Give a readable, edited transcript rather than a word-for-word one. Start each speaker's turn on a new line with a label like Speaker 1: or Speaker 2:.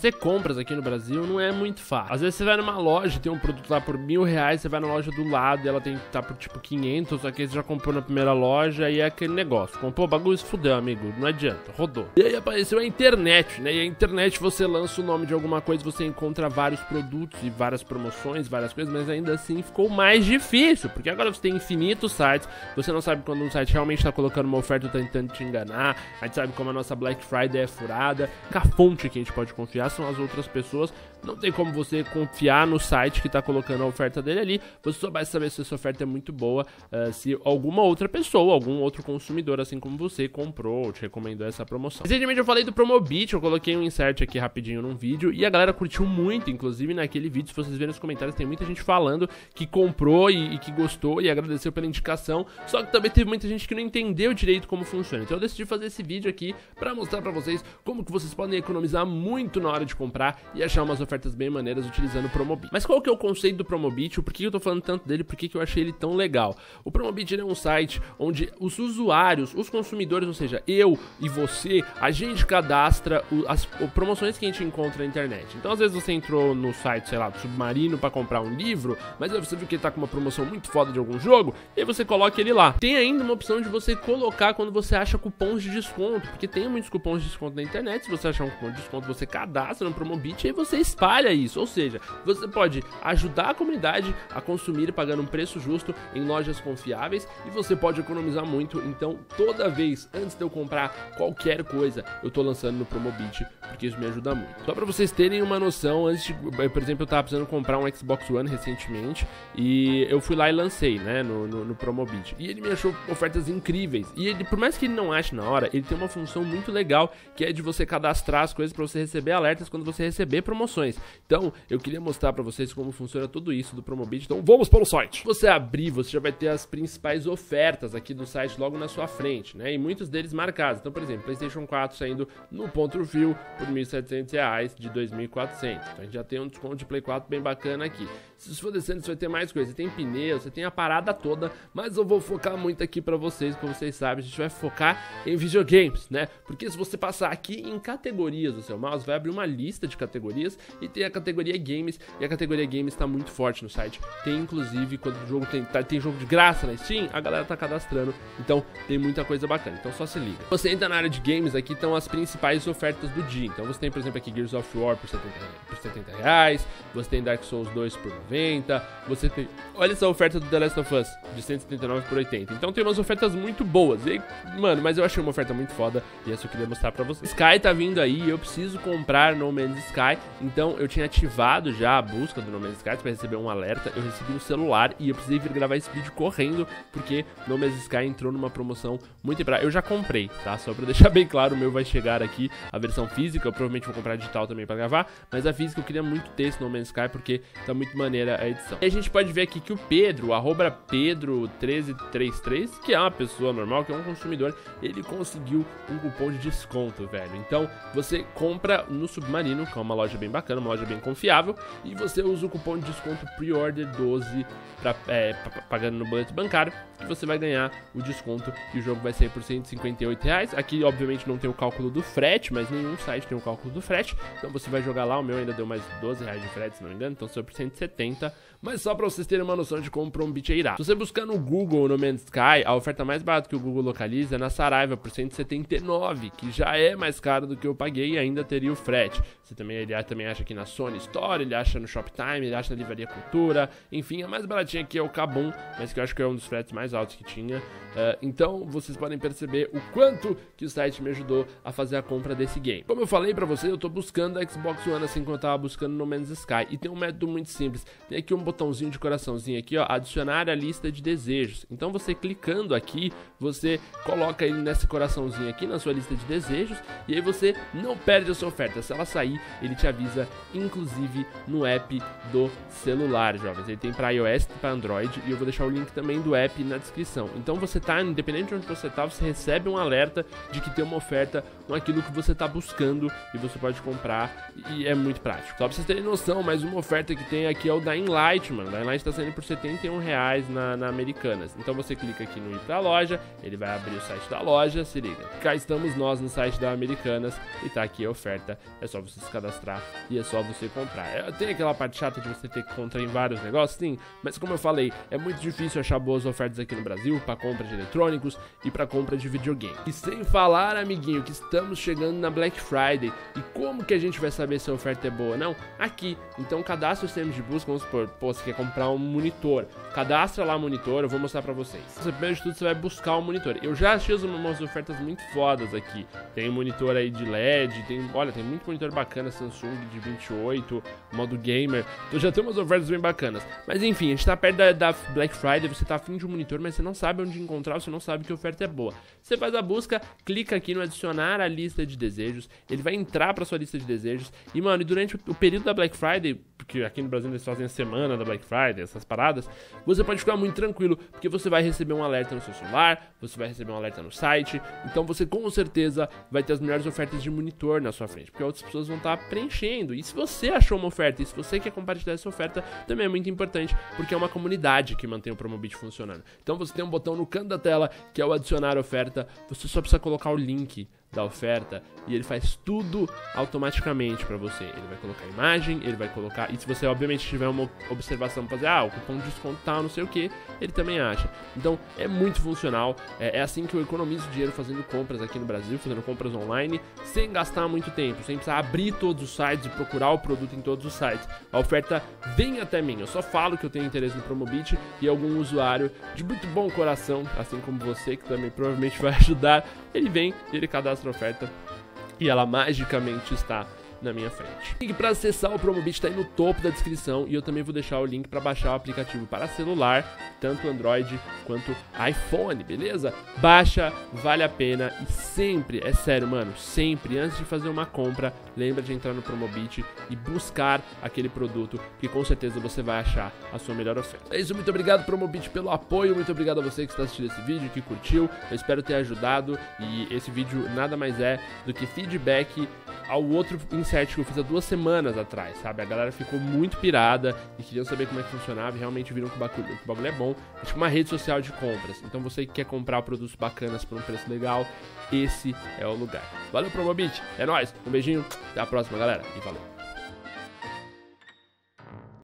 Speaker 1: Fazer compras aqui no Brasil não é muito fácil. Às vezes você vai numa loja, tem um produto lá por R$1.000, você vai na loja do lado e ela tem que tá por tipo 500, só que aí você já comprou na primeira loja e é aquele negócio. Comprou o bagulho e se fudeu, amigo. Não adianta, rodou. E aí apareceu a internet, né? E a internet você lança o nome de alguma coisa, você encontra vários produtos e várias promoções, várias coisas, mas ainda assim ficou mais difícil, porque agora você tem infinitos sites, você não sabe quando um site realmente tá colocando uma oferta tentando te enganar, a gente sabe como a nossa Black Friday é furada, que a fonte que a gente pode confiar são as outras pessoas, não tem como você confiar no site que tá colocando a oferta dele ali, você só vai saber se essa oferta é muito boa, se alguma outra pessoa, algum outro consumidor, assim como você, comprou ou te recomendou essa promoção. Recentemente eu falei do Promobit, eu coloquei um insert aqui rapidinho num vídeo e a galera curtiu muito, inclusive naquele vídeo, se vocês verem nos comentários, tem muita gente falando que comprou e que gostou e agradeceu pela indicação, só que também teve muita gente que não entendeu direito como funciona, então eu decidi fazer esse vídeo aqui pra mostrar pra vocês como que vocês podem economizar muito na hora de comprar e achar umas ofertas bem maneiras utilizando o Promobit. Mas qual que é o conceito do Promobit, o porquê eu tô falando tanto dele, por que eu achei ele tão legal? O Promobit é um site onde os usuários, os consumidores, ou seja, eu e você, a gente cadastra as promoções que a gente encontra na internet. Então às vezes você entrou no site, sei lá, do Submarino pra comprar um livro, mas aí você viu que ele tá com uma promoção muito foda de algum jogo, e aí você coloca ele lá. Tem ainda uma opção de você colocar quando você acha cupons de desconto, porque tem muitos cupons de desconto na internet. Se você achar um cupom de desconto, você cadastra no Promobit e aí você espalha isso, ou seja, você pode ajudar a comunidade a consumir pagando um preço justo em lojas confiáveis e você pode economizar muito. Então toda vez antes de eu comprar qualquer coisa, eu tô lançando no Promobit, porque isso me ajuda muito. Só pra vocês terem uma noção, antes de, por exemplo, eu tava precisando comprar um Xbox One recentemente e eu fui lá e lancei, né, no Promobit, e ele me achou ofertas incríveis, e ele, por mais que ele não ache na hora, ele tem uma função muito legal, que é de você cadastrar as coisas pra você receber alertas quando você receber promoções. Então, eu queria mostrar pra vocês como funciona tudo isso do Promobit, então vamos para o site. Se você abrir, você já vai ter as principais ofertas aqui do site logo na sua frente, né, e muitos deles marcados. Então, por exemplo, PlayStation 4 saindo no ponto frio por R$1.700 de R$2.400. Então, a gente já tem um desconto de Play 4 bem bacana aqui. Se for descendo, você vai ter mais coisa. Você tem pneu, você tem a parada toda, mas eu vou focar muito aqui pra vocês, como vocês sabem, a gente vai focar em videogames, né? Porque se você passar aqui em categorias do seu mouse, vai abrir uma lista de categorias e tem a categoria Games, e a categoria Games tá muito forte no site. Tem, inclusive, quando o jogo tem jogo de graça na Steam, a galera tá cadastrando, então tem muita coisa bacana, então só se liga. Você entra na área de games, aqui estão as principais ofertas do dia. Então você tem, por exemplo, aqui Gears of War por R$70, você tem Dark Souls 2 por R$90, você tem... Olha essa oferta do The Last of Us, de R$179 por R$80. Então tem umas ofertas muito boas. E, mano, mas eu achei uma oferta muito foda e essa eu queria mostrar pra vocês. Sky tá vindo aí e eu preciso comprar No Man's Sky. Então eu tinha ativado já a busca do No Man's Sky pra receber um alerta. Eu recebi no celular e eu precisei vir gravar esse vídeo correndo, porque No Man's Sky entrou numa promoção muito... Eu já comprei, tá? Só pra deixar bem claro, o meu vai chegar aqui, a versão física. Eu provavelmente vou comprar digital também pra gravar, mas a física eu queria muito ter esse No Man's Sky, porque tá muito maneira a edição. E a gente pode ver aqui que o Pedro, o @Pedro1333, que é uma pessoa normal, que é um consumidor, ele conseguiu um cupom de desconto, velho. Então, você compra no Submarino, que é uma loja bem bacana, uma loja bem confiável, e você usa o cupom de desconto Preorder 12 pagando no boleto bancário, que você vai ganhar o desconto e o jogo vai sair por R$158. Aqui, obviamente, não tem o cálculo do frete, mas nenhum site tem o cálculo do frete, então você vai jogar lá. O meu ainda deu mais R$12 de frete, se não me engano, então saiu por 170, mas só pra vocês terem uma noção de como o Promobit é irado. Se você buscar no Google No Man's Sky, a oferta mais barata que o Google localiza é na Saraiva por R$179, que já é mais caro do que eu paguei e ainda teria o frete. Ele também acha aqui na Sony Store, ele acha no Shoptime, ele acha na Livraria Cultura, enfim, a mais baratinha aqui é o Kabum, mas que eu acho que é um dos fretes mais altos que tinha. Então vocês podem perceber o quanto que o site me ajudou a fazer a compra desse game. Como eu falei pra vocês, eu tô buscando a Xbox One assim como eu tava buscando No Man's Sky, e tem um método muito simples. Tem aqui um botãozinho de coraçãozinho aqui, ó, adicionar a lista de desejos. Então você clicando aqui, você coloca ele nesse coraçãozinho aqui na sua lista de desejos, e aí você não perde a sua oferta. Se ela sair, ele te avisa, inclusive no app do celular, jovens. Ele tem para iOS e para Android, e eu vou deixar o link também do app na descrição. Então você tá, independente de onde você tá, você recebe um alerta de que tem uma oferta com aquilo que você tá buscando e você pode comprar, e é muito prático. Só pra vocês terem noção, mais uma oferta que tem aqui é o Dying Light, mano. Dying Light tá saindo por R$71 na Americanas. Então você clica aqui no ir pra loja, ele vai abrir o site da loja, se liga. Cá estamos nós no site da Americanas e tá aqui a oferta, é só você se cadastrar e é só você comprar. Tem aquela parte chata de você ter que comprar em vários negócios, sim, mas como eu falei, é muito difícil achar boas ofertas aqui no Brasil para compra de eletrônicos e para compra de videogame. E sem falar, amiguinho, que estamos chegando na Black Friday. E como que a gente vai saber se a oferta é boa ou não? Aqui. Então cadastra os termos de busca, vamos supor, pô, você quer comprar um monitor, cadastra lá o monitor, eu vou mostrar pra vocês. Primeiro de tudo você vai buscar o monitor. Eu já achei umas ofertas muito fodas aqui. Tem monitor aí de LED, olha, tem muito monitor bacana, Samsung de 28, modo gamer. Então já tem umas ofertas bem bacanas. Mas enfim, a gente tá perto da Black Friday, você tá afim de um monitor, mas você não sabe onde encontrar, você não sabe que oferta é boa. Você faz a busca, clica aqui no adicionar a lista de desejos, ele vai entrar pra sua lista de desejos. E mano, e durante o período da Black Friday, porque aqui no Brasil eles fazem a semana da Black Friday, essas paradas, você pode ficar muito tranquilo, porque você vai receber um alerta no seu celular, você vai receber um alerta no site, então você com certeza vai ter as melhores ofertas de monitor na sua frente, porque outras pessoas vão estar preenchendo. E se você achou uma oferta, e se você quer compartilhar essa oferta, também é muito importante, porque é uma comunidade que mantém o Promobit funcionando. Então você tem um botão no canto da tela, que é o adicionar oferta, você só precisa colocar o link da oferta e ele faz tudo automaticamente pra você. Ele vai colocar a imagem, ele vai colocar, e se você obviamente tiver uma observação pra fazer, o cupom de desconto tal, não sei o que, ele também acha. Então é muito funcional, é assim que eu economizo dinheiro fazendo compras aqui no Brasil, fazendo compras online, sem gastar muito tempo, sem precisar abrir todos os sites e procurar o produto em todos os sites. A oferta vem até mim, eu só falo que eu tenho interesse no Promobit e algum usuário de muito bom coração, assim como você, que também provavelmente vai ajudar, ele vem, ele cadastra a oferta e ela magicamente está na minha frente. O link para acessar o Promobit está aí no topo da descrição e eu também vou deixar o link para baixar o aplicativo para celular, tanto Android quanto iPhone, beleza? Baixa, vale a pena e sempre, é sério, mano, sempre antes de fazer uma compra, lembra de entrar no Promobit e buscar aquele produto que com certeza você vai achar a sua melhor oferta. É isso, muito obrigado Promobit pelo apoio, muito obrigado a você que está assistindo esse vídeo, que curtiu, eu espero ter ajudado e esse vídeo nada mais é do que feedback ao outro insert que eu fiz há 2 semanas atrás, sabe? A galera ficou muito pirada e queriam saber como é que funcionava e realmente viram que o bagulho é bom. É tipo uma rede social de compras. Então você que quer comprar produtos bacanas por um preço legal, esse é o lugar. Valeu, Promobit. É nóis. Um beijinho. Até a próxima, galera. E valeu.